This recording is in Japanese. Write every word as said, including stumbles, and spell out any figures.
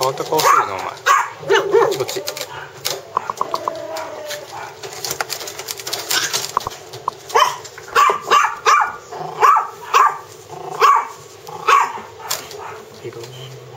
変わった顔してるなお前。こっちこっち。いろんな